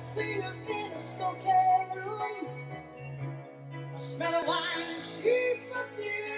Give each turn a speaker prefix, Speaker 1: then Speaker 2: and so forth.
Speaker 1: singer in a smoky room. I smell of wine and cheap perfume.